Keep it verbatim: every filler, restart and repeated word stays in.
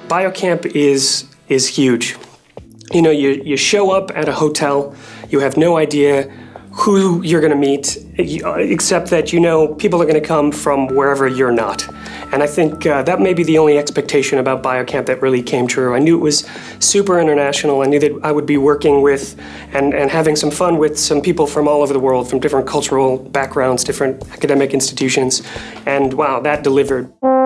BioCamp is, is huge. You know, you, you show up at a hotel, you have no idea who you're going to meet, except that you know people are going to come from wherever you're not. And I think uh, that may be the only expectation about BioCamp that really came true. I knew it was super international. I knew that I would be working with and, and having some fun with some people from all over the world, from different cultural backgrounds, different academic institutions. And wow, that delivered.